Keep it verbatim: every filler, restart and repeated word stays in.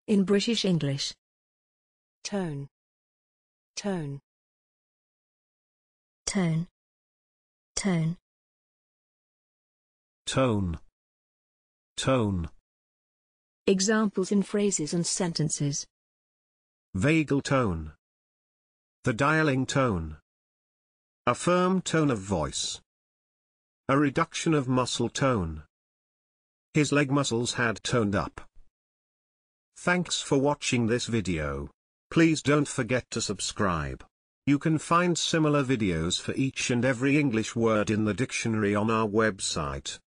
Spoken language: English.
In British English. Tone. Tone. Tone. Tone. Tone. Tone. Examples in phrases and sentences. Vagal tone. The dialing tone. A firm tone of voice. A reduction of muscle tone. His leg muscles had toned up. Thanks for watching this video. Please don't forget to subscribe. You can find similar videos for each and every English word in the dictionary on our website.